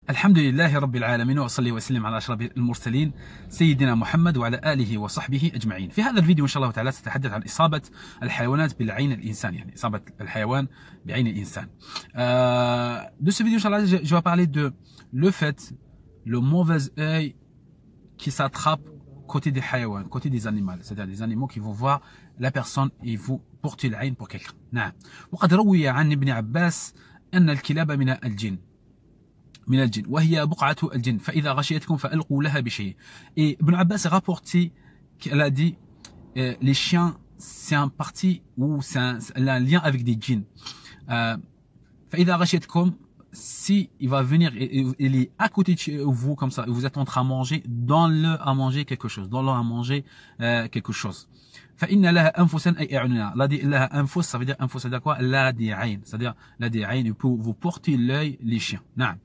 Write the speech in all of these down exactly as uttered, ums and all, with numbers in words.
الحمد لله رب العالمين وأصلي وسلم على أشرف المرسلين سيدنا محمد وعلى آله وصحبه أجمعين. في هذا الفيديو إن شاء الله تعالى سأتحدث عن إصابة الحيوانات بالعين الإنسان، يعني إصابة الحيوان بعين الإنسان. Euh, de ce vidéo, Inch'Allah, je, je vais parler de le fait, le mauvais œil qui s'attrape côté des حيوان, côté des animaux, c'est-à-dire des animaux qui vont voir la personne et vous porter العين pour quelqu'un. نعم. وقد روي عن ابن عباس أن الكلاب من الجن. من الجن وهي بقعة الجن فإذا غشيتكم فألقوا لها بشيء. Et Ibn Abbas a rapporté qu'elle a dit euh, les chiens c'est un parti ou c'est un, un lien avec des djinns. Euh, فإذا غشيتكم, si il va venir et il est à côté de vous comme ça, vous êtes en train de manger, donne-le à manger quelque chose, donne-le à manger euh, quelque chose. فإن لها أنفسا أي أعيننا. لا دي لها أنفس, ça veut dire أنفس, c'est quoi? لا دي عين, c'est-à-dire لا دي عين, vous portez l'œil les chiens. نعم.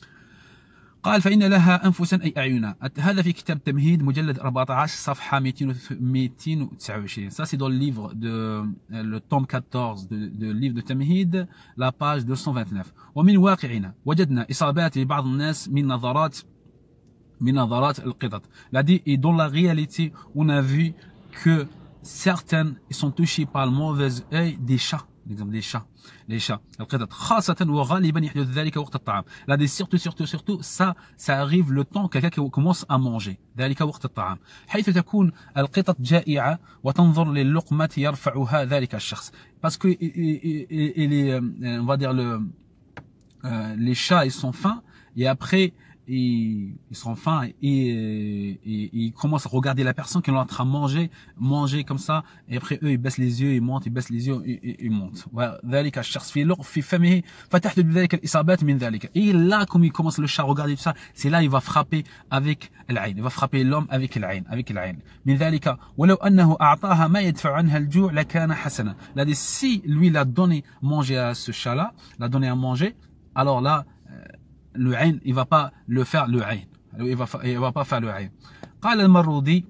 قال فإن لها أنفسا أي أعيننا. هذا في كتاب تمهيد مجلد أربعة عشر صفحة مئتين وتسعة وعشرين. Ça c'est dans le livre de le tome quatorze de, de livre de تمهيد, la page deux cent vingt-neuf. ومن واقعنا وجدنا إصابات لبعض الناس من نظرات من نظرات القطط. Il a dit, et dans la réalité on a vu que certaines ils sont touchés par le mauvais œil des chats. L'exemple des chats, les chats. القطط خاصة وغالبا يحدث ذلك وقت الطعام. Là, des surtout, surtout, surtout, ça, ça arrive le temps quelqu'un qui commence à manger. ذلك وقت الطعام. حيث تكون القطط جائعة وتنظر للقمة يرفعها ذلك الشخص. Parce que les, on va dire le, euh, les chats, ils sont fins et après ils, ils sont fins et, et, et ils commencent à regarder la personne qui est en train de manger, manger comme ça, et après eux ils baissent les yeux, ils montent, ils baissent les yeux, et ils montent. ذلك الشخص في لغ في فمه فتحدث بذلك الإصابات من ذلك. Et là, comme il commence le chat à regarder tout ça, c'est là il va frapper avec العين, il va frapper l'homme avec العين, avec العين. من ذلك ولو أنه أعطاها ما يدفع عنها الجوع لكان حسنا. Là, si lui l'a donné manger à ce chat là, l'a donné à manger, alors là le عين il va pas le faire le عين, il va il va pas faire le عين. قال المروذي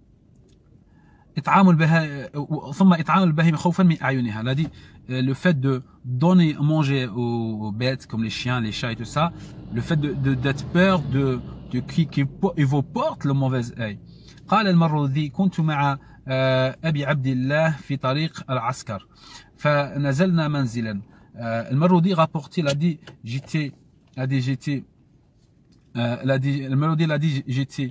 إطعام البهائم ثم إطعام البهائم خوفا من أعينها. Il a dit le fait de donner à manger aux bêtes comme les chiens, les chats et tout ça, le fait de d'être peur de de qui qui il vous porte le mauvais œil. قال المروذي كنت مع أبي عبد الله في طريق العسكر فنزلنا منزلا. المروذي rapporté, il a dit j'étais il a dit j'étais euh, il a dit le mélodie il a dit j'étais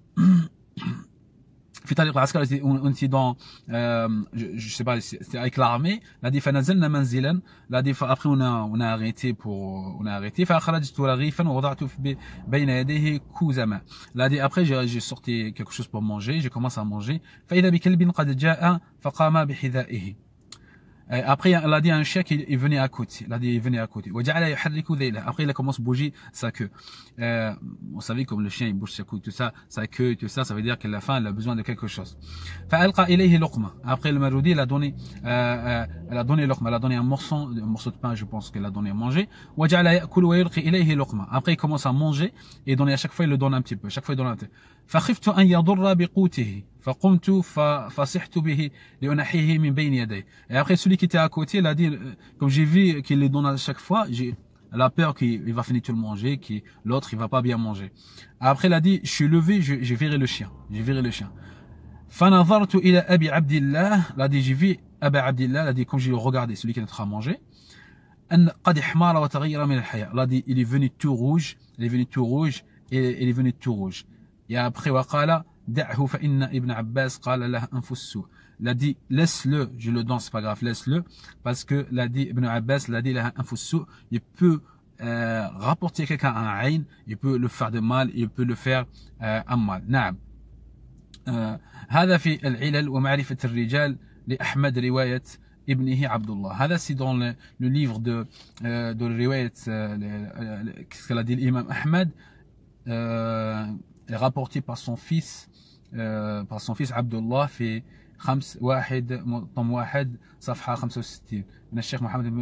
في طريق العسكر, on était dans euh, je, je sais pas, c'était avec l'armée. Il a dit فنزلنا منزلا. Il a dit après on a on a arrêté pour on a arrêté فخرجت رغيفا ووضعت بين يديه كوز ماء. Il a dit après j'ai j'ai sorti quelque chose pour manger, j'ai commencé à manger فإذا بكلب قد جاء فقام بحذائه. Après, il a dit à un chien qu'il venait à côté. Il a dit il venait à côté. Après, il a commencé à bouger sa queue. Euh, vous savez, comme le chien, il bouge sa queue, tout ça, sa queue, tout ça, ça veut dire qu'à la fin, il a besoin de quelque chose. Après, le Maroudi, il a donné, euh, elle a donné l'oqma, elle a donné un morceau, un morceau de pain, je pense qu'elle a donné à manger. Après, il commence à manger et donner à chaque fois, il le donne un petit peu. Chaque fois, il donne un petit peu. فخفت أن يضر بقوته فقمت فصحت به لأنحيه من بين يديه. Et après celui qui était à côté, il a dit, comme j'ai vu qu'il les donne à chaque fois, j'ai la peur qu'il va finir tout le manger, que l'autre il va pas bien manger. Après il a dit, je suis levé, j'ai viré le chien, j'ai viré le chien. فنظرت إلى أبي عبد الله. Il a dit j'ai vu أبا عبد الله. Il a dit comme j'ai regardé celui qui est en train de manger, أن قد احمر وتغير من الحياة. Il a dit il est venu tout rouge, il est venu tout rouge et il est venu tout rouge. Et après, وقال دعه فإن ابن عباس قال له أنف السوء. Il a dit laisse-le, je le donne, c'est pas grave, laisse-le, parce que l'a dit Ibn Abbas, l'a dit له أنف السوء, il peut euh, rapporter quelqu'un à un عين, il peut le faire de mal, il peut le faire euh, un mal. نعم. euh, هذا في العلل ومعرفة الرجال لأحمد رواية ابنه عبد الله. هذا c'est dans le, le livre de euh, de رواية euh, qu'est-ce qu'elle a dit l'imam Ahmed, euh, est rapporté par son fils euh, par son fils Abdullah في خمس واحد طم واحد صفحة خمسة وستين من الشيخ محمد بن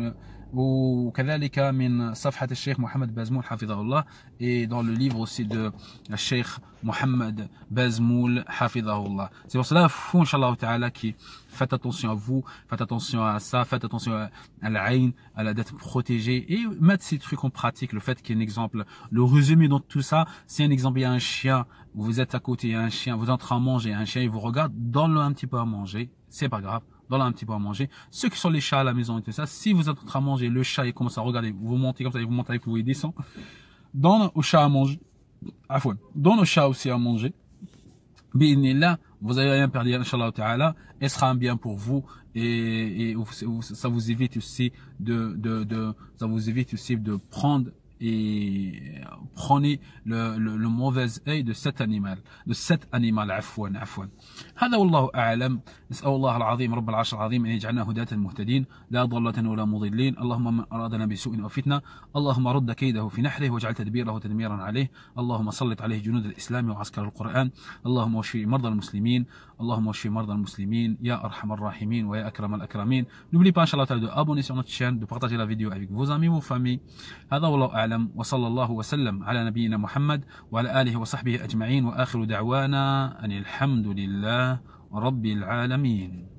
وكذلك من صفحة الشيخ محمد بازمول حفظه الله et dans le livre aussi de Cheikh Mohamed Bazmoul حفظه الله. C'est pour cela, faut, Inch'Allah Ta'ala, qui faites attention à vous, faites attention à ça, faites attention à l'aïn, à la dette protégée et mettre ces trucs en pratique. Le fait qu'il y ait un exemple, le résumé dans tout ça, c'est un exemple, il y a un chien, vous êtes à côté, il y a un chien, vous êtes en train de manger, un chien, il vous regarde, donne-le un petit peu à manger, c'est pas grave. Donne un petit peu à manger. Ceux qui sont les chats à la maison et tout ça, si vous êtes en train de manger, le chat il commence à regarder, vous montez comme ça, vous montez avec vous, il descend. Donne au chat à manger. Afouane. Donne au chat aussi à manger. Bi'inillah, vous n'allez rien perdre, Inch'Allah Ta'ala, et ce sera un bien pour vous, et, et ça vous évite aussi de, de, de, ça vous évite aussi de prendre et prenez le, le, le mauvais œil de cet animal, de cet animal, عفوا عفوا. هذا والله أعلم. نسأل الله العظيم رب العرش العظيم أن يجعلنا هداة مهتدين لا ضالة ولا مضلين. اللهم من أرادنا بسوء أو فتنة اللهم رد كيده في نحره واجعل تدبيره تدميرا عليه. اللهم سلط عليه جنود الإسلام وعسكر القرآن. اللهم واشف مرضى المسلمين. اللهم واشف مرضى المسلمين يا أرحم الراحمين ويا أكرم الأكرمين. N'oubliez pas Inch'Allah de abonner sur notre chaîne, de partager la vidéo avec vos amis, vos familles. هذا والله أعلم وصلى الله وسلم على نبينا محمد وعلى آله وصحبه أجمعين وآخر دعوانا أن الحمد لله رب العالمين.